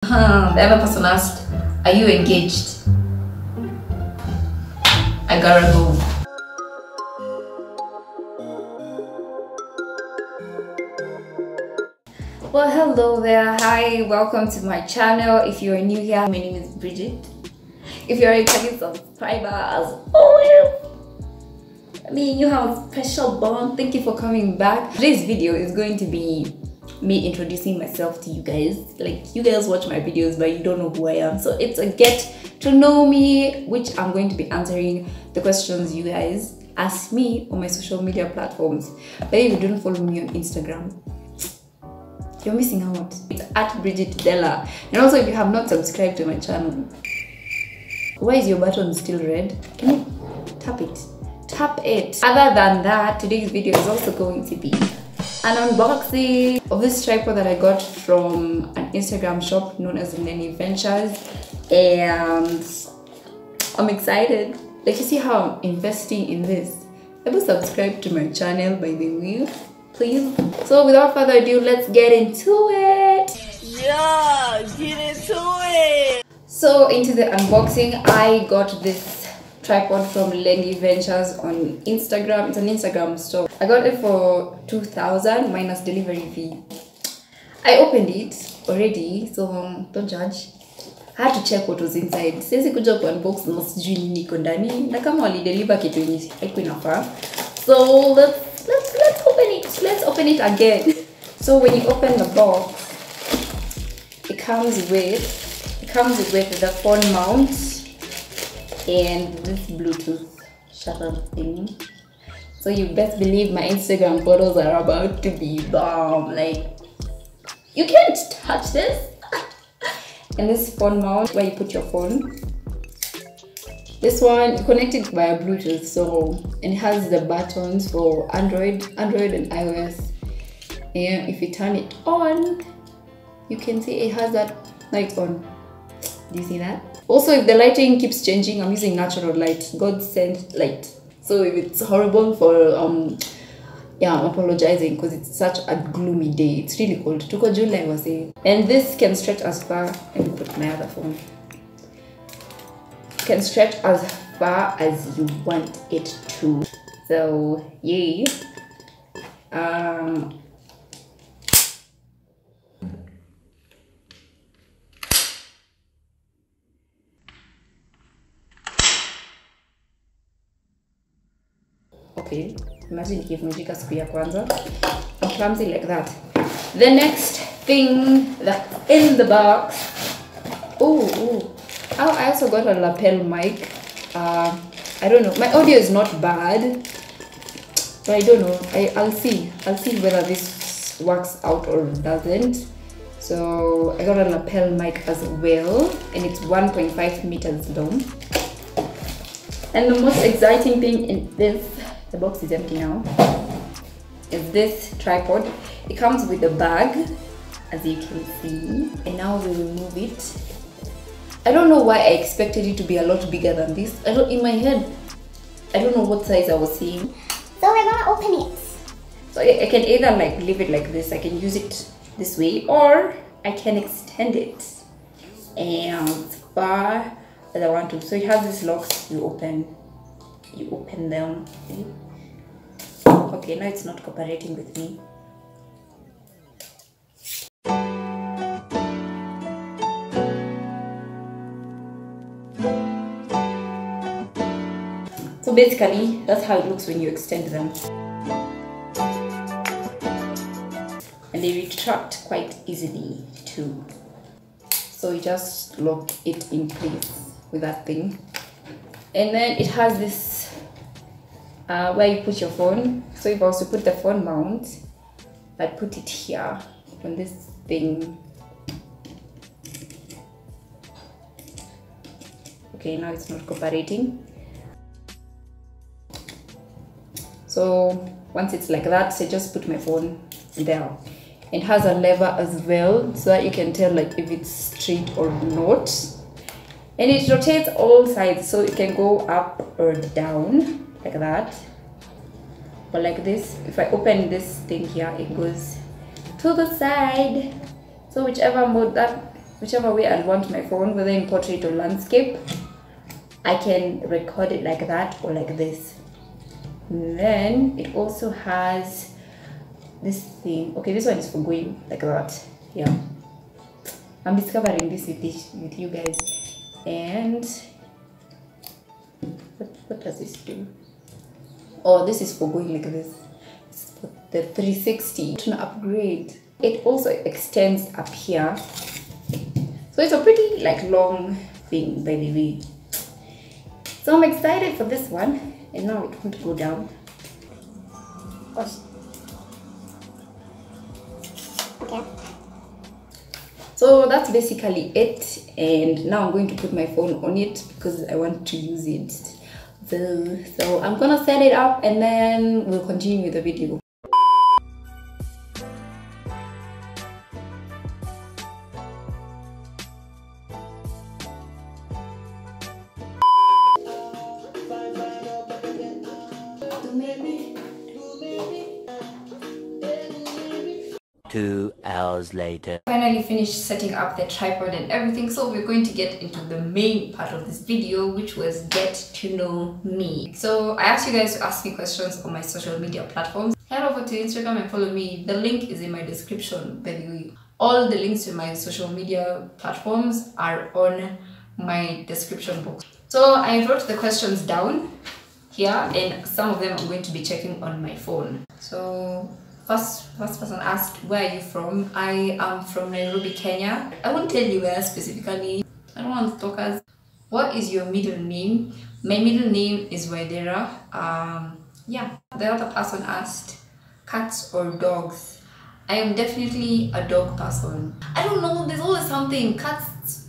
The other person asked, are you engaged? I gotta go. Well, hello there. Hi, welcome to my channel. If you're new here, my name is Bridget. If you're a returning subscriber, as always, you have a special bond. Thank you for coming back. Today's video is going to be me introducing myself to you guys. Like, you guys watch my videos but you don't know who I am, so it's a get to know me, which I'm going to be answering the questions you guys ask me on my social media platforms. But if you don't follow me on Instagram, you're missing out. It's at Bridget Della. And also, if you have not subscribed to my channel, why is your button still red? Can you tap it? Tap it. Other than that, today's video is also going to be an unboxing of this tripod that I got from an Instagram shop known as Evry Ventures, and I'm excited. Like, you see how I'm investing in this. Ever subscribe to my channel, by the way, please. So without further ado, let's get into it. Yeah, get into it. So into the unboxing, I got this tripod from Evry Ventures on Instagram. It's an Instagram store. I got it for 2,000 minus delivery fee. I opened it already, so don't judge. I had to check what was inside. Since kuja ku unbox na sijui nini iko ndani, na kama wali deliver kitu yenye haiko inafaa. So let's open it. Let's open it again. So when you open the box, it comes with the phone mount and this Bluetooth shutter thing. So you best believe my Instagram photos are about to be bomb. Like, you can't touch this. And this phone mount where you put your phone. This one, you connect it via Bluetooth, so it has the buttons for Android and iOS. And if you turn it on, you can see it has that light on. Do you see that? Also, if the lighting keeps changing, I'm using natural light, God sent light. So if it's horrible for yeah, I'm apologizing because it's such a gloomy day. It's really cold. Tuko July was saying. And this can stretch as far. Let me put my other phone. Can stretch as far as you want it to. So yay. Okay, imagine ikivunjika siku ya kwanza. I'm clumsy like that. The next thing that's in the box. Oh, I also got a lapel mic. I don't know. My audio is not bad, but I don't know. I'll see whether this works out or doesn't. So I got a lapel mic as well, and it's 1.5 meters long. And the most exciting thing in this, the box is empty now, is this tripod. It comes with a bag, as you can see, and now we remove it. I don't know why I expected it to be a lot bigger than this. In my head, I don't know what size I was seeing. So we're gonna open it. So I can either like leave it like this, I can use it this way, or I can extend it as far as I want to. So it has these locks. You open them. See? Okay, now it's not cooperating with me. So basically, that's how it looks when you extend them. And they retract quite easily too. So you just lock it in place with that thing. And then it has this where you put your phone. So if I was to put the phone mount, I'd put it here on this thing. Okay, now it's not cooperating. So once it's like that, so I just put my phone there. It has a lever as well, so that you can tell like if it's straight or not. And it rotates all sides, so it can go up or down like that. But like this, if I open this thing here, it goes to the side. So whichever mode that whichever way I want my phone, whether in portrait or landscape, I can record it like that or like this. And then it also has this thing. Okay, this one is for going like that. Yeah, I'm discovering this with you guys. And what does this do? Oh, this is for going like this. It's for the 360 to upgrade. It also extends up here, so it's a pretty like long thing, by the way. So I'm excited for this one, and now it won't go down. Okay. So that's basically it, and now I'm going to put my phone on it because I want to use it. So I'm gonna set it up and then we'll continue with the video. Two hours later. Finally finished setting up the tripod and everything, so we're going to get into the main part of this video, which was get to know me. So I asked you guys to ask me questions on my social media platforms. Head over to Instagram and follow me. The link is in my description, by the way. All the links to my social media platforms are on my description box. So I wrote the questions down here, and some of them I'm going to be checking on my phone. So first person asked, where are you from? I am from Nairobi, Kenya. I won't tell you where specifically. I don't want stalkers. What is your middle name? My middle name is Waidera. Yeah. The other person asked, cats or dogs? I am definitely a dog person. I don't know, there's always something. Cats,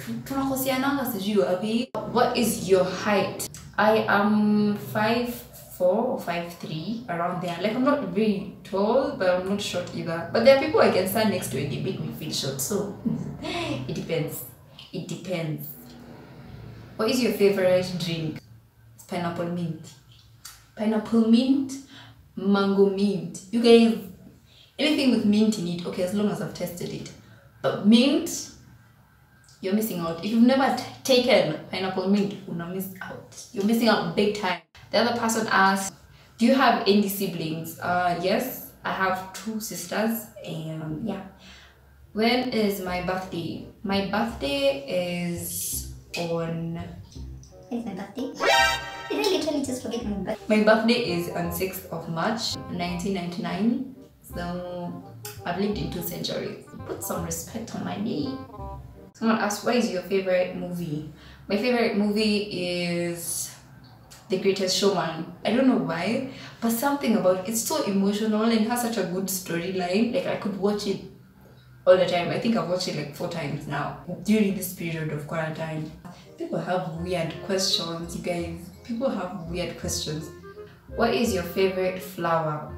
what is your height? I am 5'4" or 5'3", around there. Like, I'm not very tall, but I'm not short either. But there are people I can stand next to and they make me feel short. So it depends. It depends. What is your favorite drink? It's pineapple mint. Pineapple mint, mango mint. You guys, anything with mint in it, okay, as long as I've tested it. But mint, you're missing out. If you've never taken pineapple mint, you're not miss out. You're missing out big time. The other person asked, do you have any siblings? Yes, I have 2 sisters, and yeah. When is my birthday? My birthday is on... When is my birthday? Did I literally just forget my birthday? My birthday is on 6th of March, 1999. So I've lived in 2 centuries. Put some respect on my name. Someone asked, what is your favorite movie? My favorite movie is The Greatest Showman. I don't know why, but something about it's so emotional and has such a good storyline. Like, I could watch it all the time. I think I've watched it like 4 times now during this period of quarantine. People have weird questions, you guys. People have weird questions. What is your favorite flower?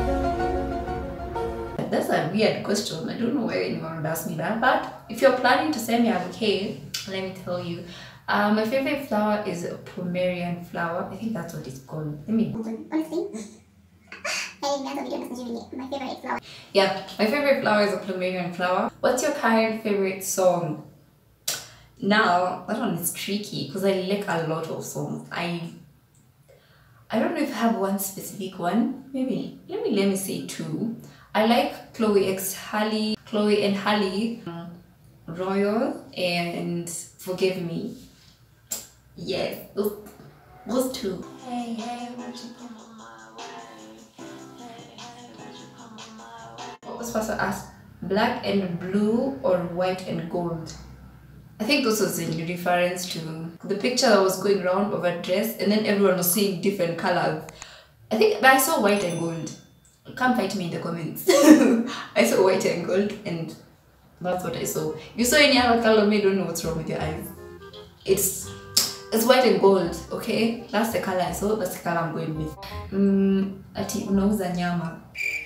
That's a weird question. I don't know why anyone would ask me that, but if you're planning to send me a bouquet, let me tell you. My favorite flower is a Pomerian flower. I think that's what it's called. Let me... Honestly, my favorite flower. Yeah, my favorite flower is a Pomerian flower. What's your current favorite song? Now, that one is tricky because I like a lot of songs. I don't know if I have one specific one. Maybe, let me say 2. I like Chloe and Halle, Royal, and Forgive Me. Yes, those 2. Hey, hey, where'd you come on my way? This person asked, black and blue or white and gold? I think this was in reference to the picture that was going around of a dress, and then everyone was seeing different colors. I think I saw white and gold. Come fight me in the comments. I saw white and gold, and that's what I saw. If you saw any other color, I don't know what's wrong with your eyes. It's white and gold, okay? That's the color I saw, that's the color I'm going with. Ati unauza nyama.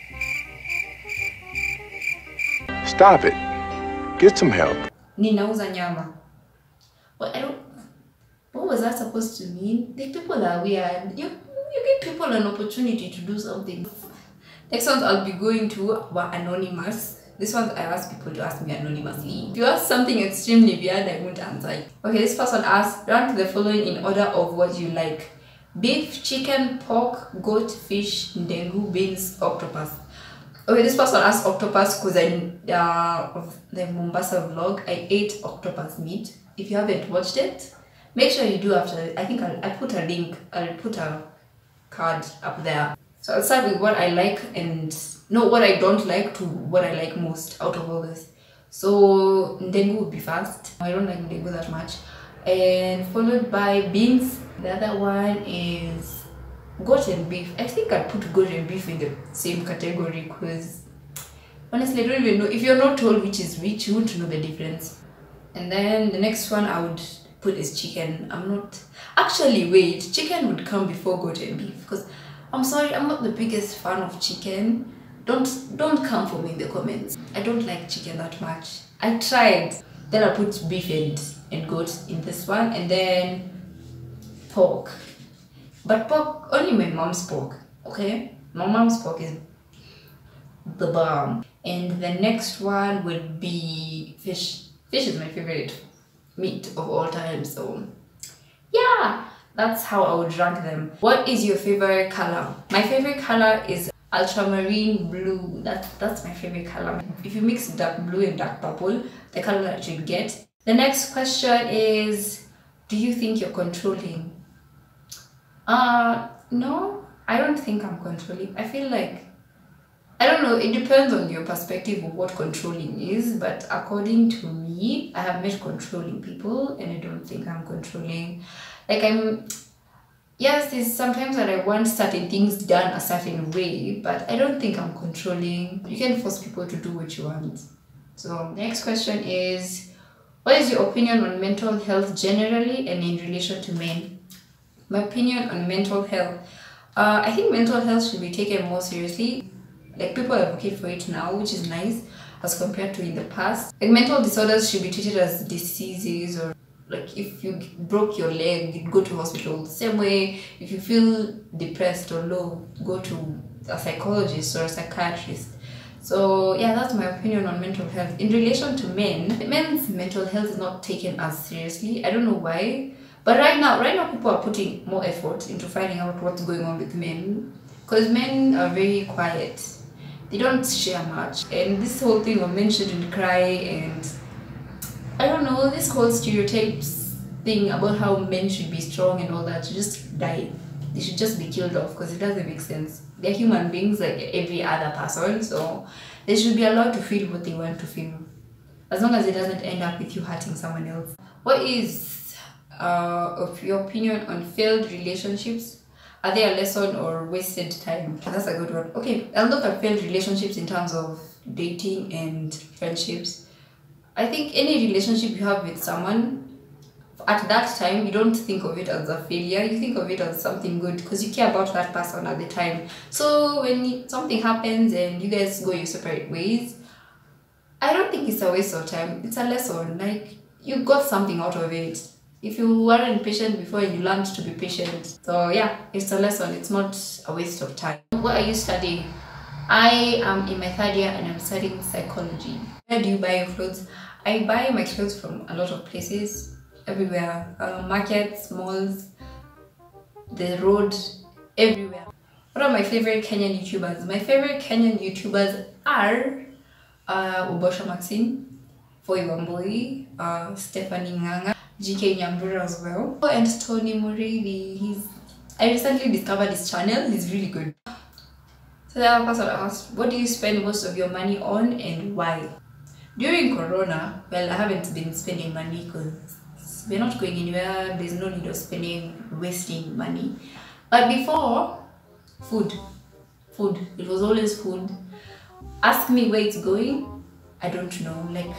Stop it. Get some help. Ninauza nyama. But I don't... What was that supposed to mean? Like, people are weird. You give people an opportunity to do something. Next ones I'll be going to were anonymous. This one I ask people to ask me anonymously. If you ask something extremely weird, I won't answer. Okay, this person asked, rank the following in order of what you like: beef, chicken, pork, goat, fish, ndengu, beans, octopus. Okay, this person asked octopus because of the Mombasa vlog, I ate octopus meat. If you haven't watched it, make sure you do after. I think I'll put a link, I'll put a card up there. So I'll start with what I like and what I don't like to what I like most out of all this. So ndengu would be first. I don't like ndengu that much. And followed by beans. The other one is goat and beef. I think I'd put goat and beef in the same category because honestly I don't even know. If you're not told which is which, you won't know the difference. And then the next one I would put is chicken. Wait, chicken would come before goat and beef because I'm sorry, I'm not the biggest fan of chicken. Don't come for me in the comments. I don't like chicken that much. I tried. Then I put beef and goat in this one, and then pork. But pork, only my mom's pork, okay? My mom's pork is the bomb. And the next one would be fish. Fish is my favorite meat of all time, so yeah, that's how I would rank them. What is your favorite color? My favorite color is ultramarine blue. That's my favorite color. If you mix dark blue and dark purple, the color that you get. The next question is, do you think you're controlling? No, I don't think I'm controlling. I feel like, I don't know, it depends on your perspective of what controlling is, but according to me, I have met controlling people and I don't think I'm controlling. Like yes, there's sometimes that I want certain things done a certain way, but I don't think I'm controlling. You can force people to do what you want. So the next question is, what is your opinion on mental health generally and in relation to men? My opinion on mental health. I think mental health should be taken more seriously. Like people advocate for it now, which is nice as compared to in the past. Like mental disorders should be treated as diseases, or like if you broke your leg, you go to hospital. Same way, if you feel depressed or low, go to a psychologist or a psychiatrist. So yeah, that's my opinion on mental health. In relation to men's mental health is not taken as seriously. I don't know why. But right now people are putting more effort into finding out what's going on with men, because men are very quiet. They don't share much, and this whole thing of men shouldn't cry, and I don't know, this whole stereotypes thing about how men should be strong and all that should just die. They should just be killed off because it doesn't make sense. They're human beings like every other person, so they should be allowed to feel what they want to feel, as long as it doesn't end up with you hurting someone else. What is of your opinion on failed relationships? Are they a lesson or wasted time? That's a good one. Okay, I'll look at failed relationships in terms of dating and friendships. I think any relationship you have with someone, at that time, you don't think of it as a failure. You think of it as something good because you care about that person at the time. So when something happens and you guys go your separate ways, I don't think it's a waste of time. It's a lesson. Like, you got something out of it. If you weren't patient before, you learned to be patient. So yeah, it's a lesson. It's not a waste of time. What are you studying? I am in my 3rd year and I'm studying psychology. Where do you buy your clothes? I buy my clothes from a lot of places, everywhere. Markets, malls, the road, everywhere. What are my favorite Kenyan YouTubers? My favorite Kenyan YouTubers are Ubosha Maxine, Foy Wamboi, Stephanie Nganga, GK Nyambura as well, and Tony Muridi. I recently discovered his channel. He's really good. So the other person asked, what do you spend most of your money on and why? During Corona, well, I haven't been spending money because we're not going anywhere. There's no need of wasting money. But before, food. It was always food. Ask me where it's going. I don't know. Like,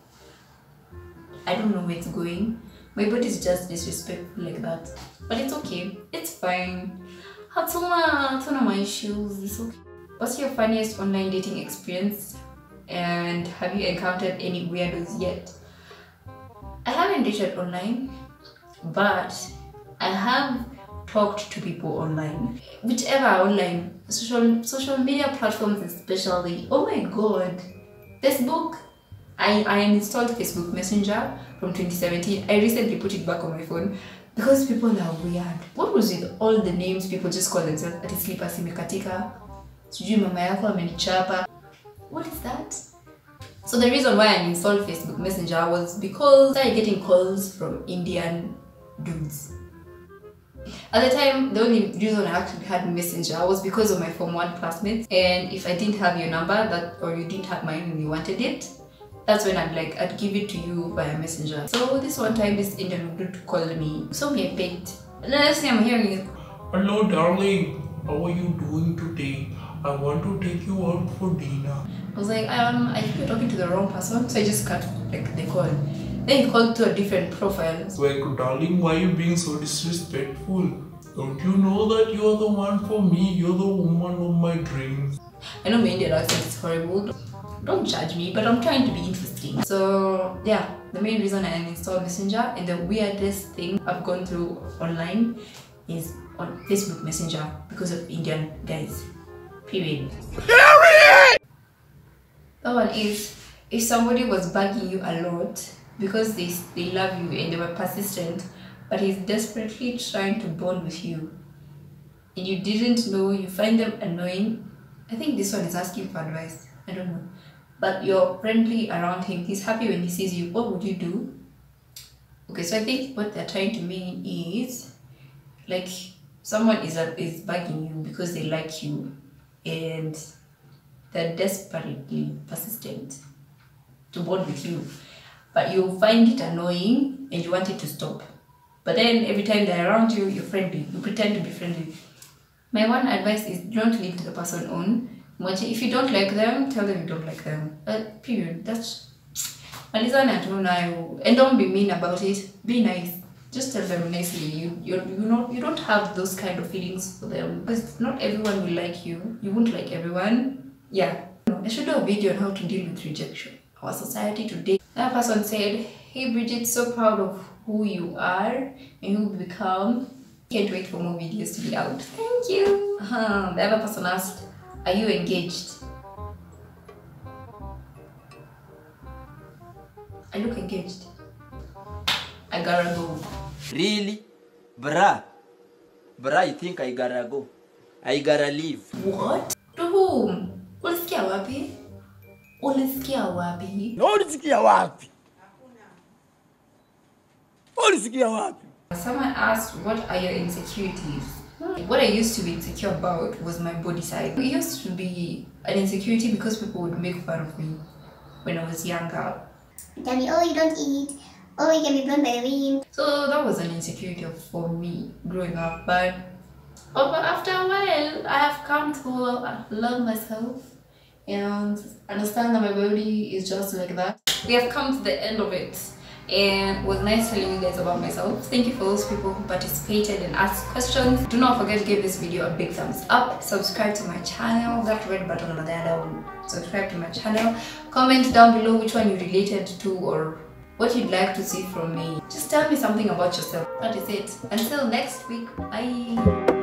I don't know where it's going. My body is just disrespectful like that. But it's okay. It's fine. Hatuna my issues. It's okay. What's your funniest online dating experience? And have you encountered any weirdos yet? I haven't dated online, but I have talked to people online. Whichever online, social media platforms especially. Oh my god. Facebook, I installed Facebook Messenger from 2017. I recently put it back on my phone because people are weird. What was with all the names people just call themselves? Ati slippers imekatika, sijui mama yako amenichapa. What is that? So the reason why I installed Facebook Messenger was because I started getting calls from Indian dudes. At the time, the only reason I actually had Messenger was because of my Form 1 classmates. And if I didn't have your number, or you didn't have mine and you wanted it, that's when I'd give it to you via Messenger. So this one time, this Indian dude called me. So me I picked. And the next thing I'm hearing is, "Hello darling, how are you doing today? I want to take you out for dinner." I was like, I think you're talking to the wrong person. So I just cut the call. Then he called to a different profile. Like, "Darling, why are you being so disrespectful? Don't you know that you're the one for me? You're the woman of my dreams." I know my Indian accent is horrible. Don't judge me, but I'm trying to be interesting. So yeah, the main reason I installed Messenger, and the weirdest thing I've gone through online is on Facebook Messenger because of Indian guys. Period. That one is, if somebody was bugging you a lot because they love you and they were persistent, but he's desperately trying to bond with you and you didn't know, you find them annoying. I think this one is asking for advice. I don't know. But you're friendly around him, he's happy when he sees you. What would you do? Okay, so I think what they're trying to mean is, like, someone is bugging you because they like you and they're desperately persistent to bond with you, but you find it annoying and you want it to stop. But then every time they're around you, you're friendly. You pretend to be friendly. My one advice is, don't leave the person on. If you don't like them, tell them you don't like them. Period. That's malizana tu nayo. And don't be mean about it. Be nice. Just tell them nicely. You don't have those kind of feelings for them because not everyone will like you. You won't like everyone. Yeah. I should do a video on how to deal with rejection. Our society today. That person said, "Hey Bridget, so proud of who you are and who you become. Can't wait for more videos to be out." Thank you. The other person asked, "Are you engaged?" I look engaged. I gotta go. Really? Bruh, you think I gotta go? I gotta leave. What? To whom? Ulisikia wapi? Ulisikia wapi? Ulisikia wapi? Ulisikia wapi? Someone asked, what are your insecurities? What I used to be insecure about was my body size. It used to be an insecurity because people would make fun of me when I was younger. Tell me, oh, you don't eat. Oh, you can be blown by the wind. So that was an insecurity for me growing up. But after a while, I have come to love myself and understand that my body is just like that. We have come to the end of it. And it was nice telling you guys about myself. Thank you for those people who participated and asked questions. Do not forget to give this video a big thumbs up. Subscribe to my channel. That red button on the other one. Subscribe to my channel. Comment down below which one you related to or what you'd like to see from me. Just tell me something about yourself. That is it. Until next week. Bye.